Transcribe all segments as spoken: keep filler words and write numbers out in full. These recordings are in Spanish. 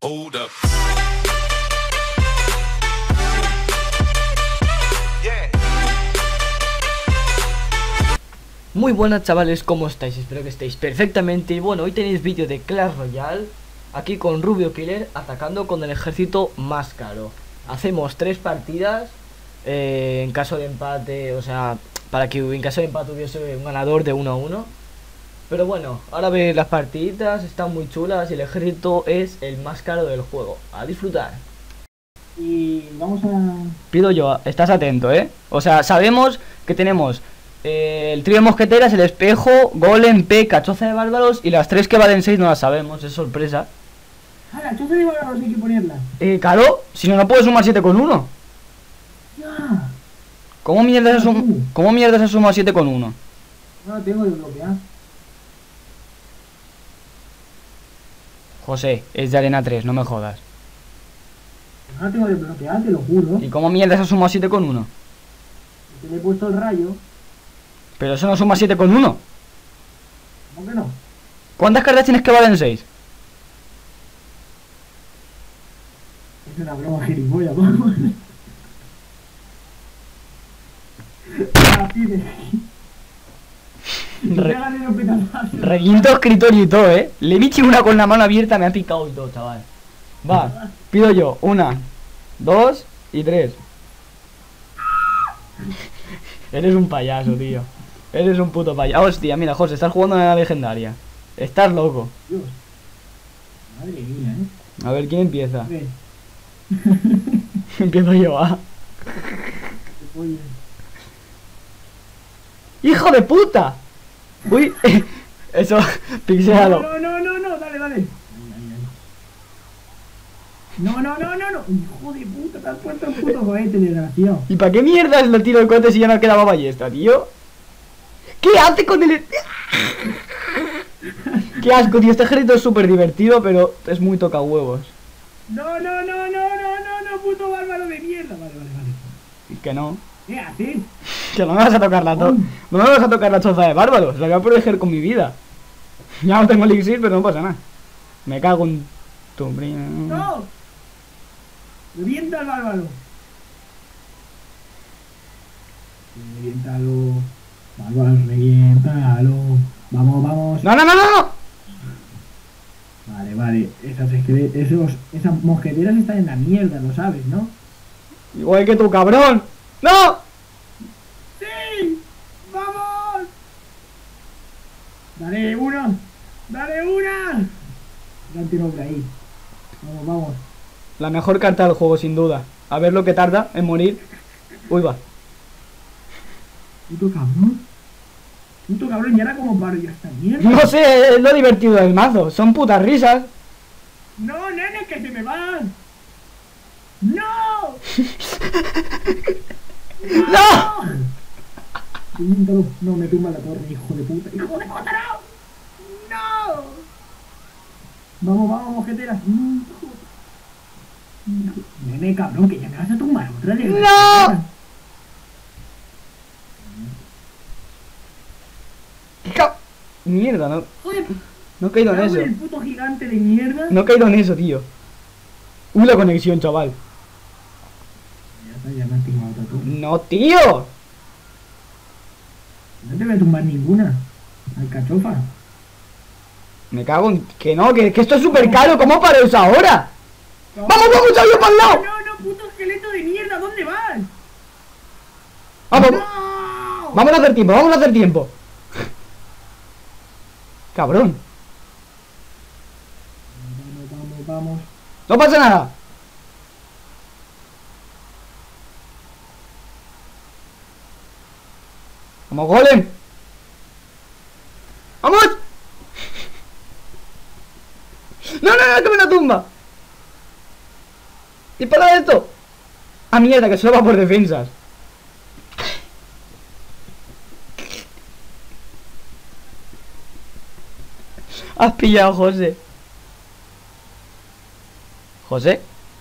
Hold up. Muy buenas chavales, ¿cómo estáis? Espero que estéis perfectamente. Y bueno, hoy tenéis vídeo de Clash Royale, aquí con Rubio Killer atacando con el ejército más caro. Hacemos tres partidas, eh, en caso de empate, o sea, para que en caso de empate hubiese un ganador de uno a uno. Pero bueno, ahora veis las partiditas, están muy chulas y el ejército es el más caro del juego. A disfrutar. Y vamos a... Pido yo, estás atento, ¿eh? O sea, sabemos que tenemos eh, el trío de mosqueteras, el espejo, golem, P, cachoza de bárbaros y las tres que valen seis no las sabemos, es sorpresa. Ah, la choza de bárbaros hay que ponerla. Eh, claro, si no, no puedo sumar siete con uno. Ya. ¿Cómo mierda se suma, ¿cómo mierda se suma siete con uno? No la tengo desbloqueada. José, es de arena tres, no me jodas. No la tengo desbloqueada, te lo juro. ¿Y cómo mierda se suma siete con uno? Te le he puesto el rayo. Pero eso no suma siete con uno. ¿Cómo que no? ¿Cuántas cartas tienes que valen seis? Es una broma gilipollas, vamos. Ah, pide. Re Pégale los petazazos. requinto escritorio y todo, eh. Le bichi una con la mano abierta, me ha picado y todo, chaval. Va, pido yo, una, dos y tres. Eres un payaso, tío. Eres un puto payaso. Hostia, mira, José, estás jugando en la legendaria. Estás loco. Dios. Madre mía, eh. A ver, ¿quién empieza? A ver. Empiezo yo, ah. Qué pollo. ¡Hijo de puta! Uy, eso, pixelalo. No, no, no, no, dale, dale. No, no, no, no, no. Hijo de puta, te has puesto un puto cohete, desgraciado. ¿Y para qué mierda es lo tiro el cohete si ya no quedaba ballesta, tío? ¿Qué hace con el...? Qué asco, tío, este ejército es súper divertido, pero es muy toca huevos. No, no, no, no, no, no, no, puto bárbaro de mierda. Vale, vale, vale. Que no. ¿Qué haces? Que no me vas a tocar la to no me vas a tocar la choza de bárbaros, la voy a proteger con mi vida. Ya no tengo elixir, pero no pasa nada. Me cago en tu prima. ¡No! ¡Revienta al bárbaro! Reviéntalo. Bárbaro, reviéntalo. Vamos, vamos. ¡No, no, no, no! no! Vale, vale. Esas, esquele- esos, esas mosqueteras están en la mierda, lo sabes, ¿no? Igual que tu cabrón. ¡No! ¡Sí! ¡Vamos! ¡Dale una! ¡Dale una! Date un hombre ahí. Vamos, vamos. La mejor carta del juego, sin duda. A ver lo que tarda en morir. Uy, va. Puto cabrón. Puto cabrón, y ahora como paro ya esta mierda. No sé, es lo divertido del mazo. Son putas risas. No, nene, que se me van. ¡No! ¡No! Reviéntalo. No, me tumba la torre, hijo de puta. ¡Hijo de puta, no! ¡No! Vamos, vamos, mosqueteras. No, hijo. Nene, cabrón, que ya me vas a tumbar otra vez. ¡No! Ca- Mierda, no, Joder, no he caído en cago en el eso. puto gigante de mierda. No he caído en eso, tío. Uy, la conexión, chaval. Ya está, ya me has timado otra torre. No, tío. No te voy a tumbar ninguna. Alcachofa. Me cago en... Que no, que, que esto es súper caro. ¿Cómo paro eso ahora? No. ¡Vamos, vamos, Xavier, para el No, lado! no, no, puto esqueleto de mierda, ¿dónde vas? Vamos, ¡No! vamos a hacer tiempo, vamos a hacer tiempo. Cabrón. Vamos, vamos, vamos. No pasa nada. Vamos, golem. ¡Vamos! ¡No, no, no! ¡Que me la tumba! ¡Dispara esto! ¡Ah, mierda! Que solo va por defensas. Has pillado, José. ¿José?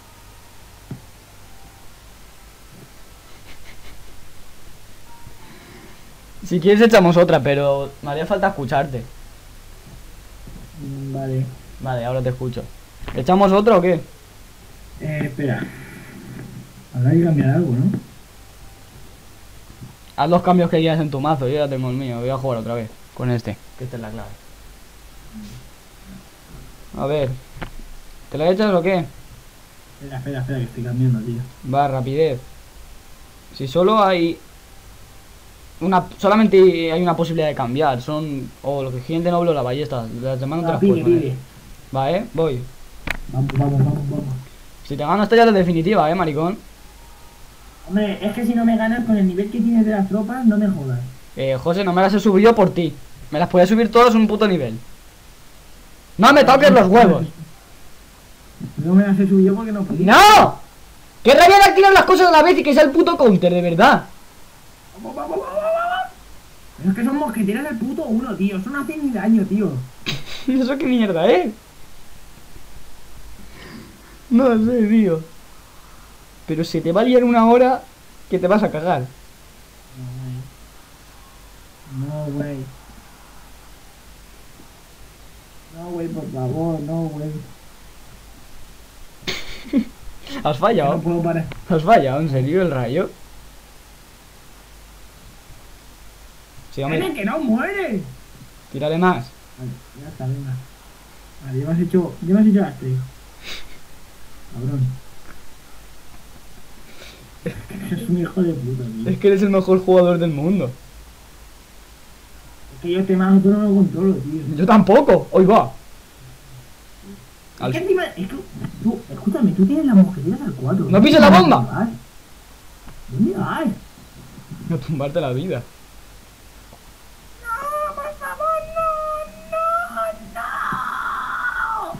Si quieres echamos otra, pero me haría falta escucharte. Mm, Vale. Vale, ahora te escucho. ¿Echamos otro o qué? Eh, espera. Habrá que cambiar algo, ¿no? Haz los cambios que quieras en tu mazo, yo ya tengo el mío. Voy a jugar otra vez con este. Que esta es la clave. A ver. ¿Te lo echas o qué? Espera, espera, espera, que estoy cambiando, tío. Va, rapidez. Si solo hay... Una, solamente hay una posibilidad de cambiar. Son... O lo que gente noble o la ballesta. Las demás no te Ah, las pide, puedes poner. pide. Va, eh, voy. Vamos, vamos, vamos, vamos. Si te gano esta ya es la definitiva, eh, maricón. Hombre, es que si no me ganas con el nivel que tienes de las tropas, no me jodas. Eh, José, no me las he subido por ti. Me las podía subir todas a un puto nivel. No me toques los huevos. No me las he subido porque no podía. ¡No! ¡Que rabia de activar las cosas a la vez y que sea el puto counter, de verdad! Vamos, vamos, vamos, vamos. Pero es que son mosqueteras del puto uno, tío. Eso no hace ni daño, tío. ¿Eso qué mierda, eh? No sé, tío. Pero se te va a liar una hora que te vas a cagar. No, güey. No, güey, por favor, no, güey. ¿Has No fallado? puedo parar. ¿Has fallado? ¿En serio el rayo? Sí, ¡Ven, hombre, que no muere! tírale más. Vale, ya está, venga. Vale, ya me has hecho, ya me has hecho las tres. Cabrón. Es un hijo de puta, tío. Es que eres el mejor jugador del mundo. Es que yo este mazo tú no lo controlo, tío. Yo tampoco. Hoy va. Es que encima, es que tú, escúchame, tú tienes las mosqueteras al cuatro. ¿No pises la bomba? ¿Dónde vas? ¿Dónde vas? No tumbarte la vida. No, por favor, no, no, no.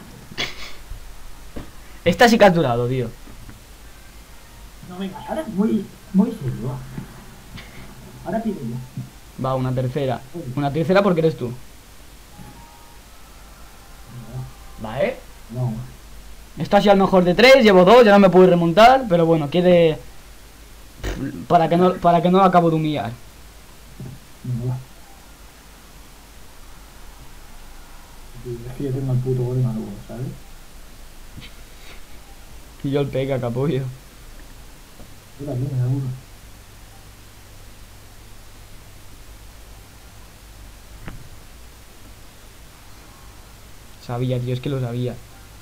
Esta sí que has durado, tío. No, venga, ahora voy, voy serio, va. Ahora pido yo. Va, una tercera. Una tercera porque eres tú. Va, eh. No. Esto ha sido el mejor de tres, llevo dos, ya no me puedo remontar, pero bueno, quede para que no para que no lo acabo de humillar. No, va. Es que yo tengo el puto gol de Maluco, ¿sabes? Y yo el pega, capullo. Yo también, me da uno. Sabía, tío, es que lo sabía.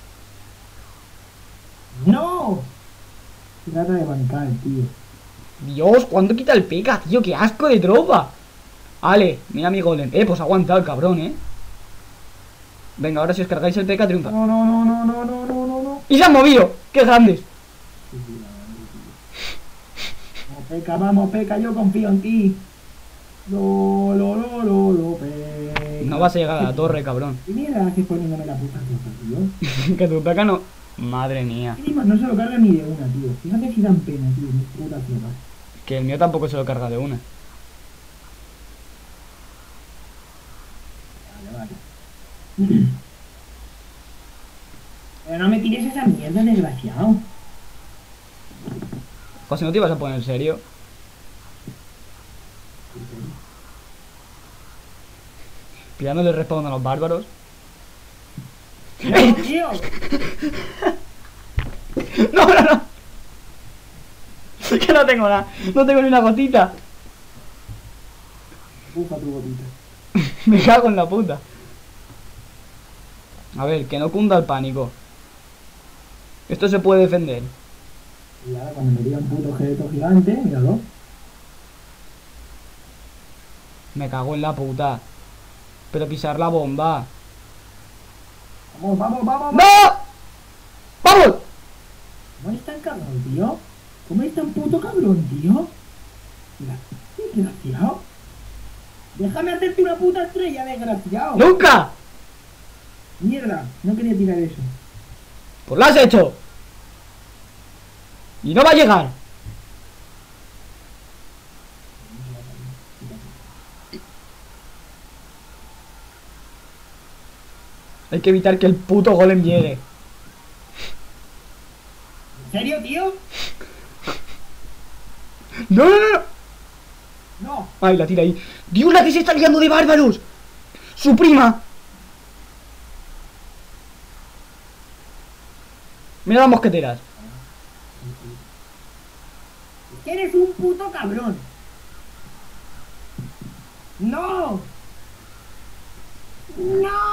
¡No! Se trata de bancar, tío. Dios, ¿cuándo quita el pega, tío? ¡Qué asco de tropa! Ale, mira mi golem. Eh, pues aguanta el cabrón, eh. Venga, ahora si os cargáis el pega, triunfa. No, no, no, no, no, no, no, no, no. ¡Y se han movido! ¡Qué grandes! Vamos, Peca, vamos, Peca, yo confío en ti. Lo, lo, lo, lo, lo, Peca. No vas a llegar a la torre, cabrón. Y mira, haces poniéndome la puta tropa, tío. Que tu pega no... Madre mía. Encima no se lo carga ni de una, tío. Fíjate si dan pena, tío, mi puta tropa. Que el mío tampoco se lo carga de una. Vale, vale. Pero no me tires esa mierda, desgraciado. José, ¿no te ibas a poner serio? Pidándole respawn a los bárbaros. ¡No, tío! No, no, no. Que no tengo nada. No tengo ni una gotita. Bufa tu gotita. Me cago en la puta. A ver, que no cunda el pánico. Esto se puede defender. Y ahora cuando me diga un puto objeto gigante, míralo. Me cago en la puta. Pero pisar la bomba. Vamos, vamos, vamos, vamos. ¡No! ¡Vamos! ¿Cómo es tan cabrón, tío? ¿Cómo es tan puto cabrón, tío? Mira, desgraciado. Déjame hacerte una puta estrella, desgraciado. ¡Nunca! Mierda, no quería tirar eso. Pues lo has hecho. Y no va a llegar. Hay que evitar que el puto golem llegue. ¿En serio, tío? ¡No, no, no! No. Ay, la tira ahí. ¡Dios, la que se está liando de bárbaros! ¡Su prima! Mira las mosqueteras. Es que eres un puto cabrón. ¡No! ¡No!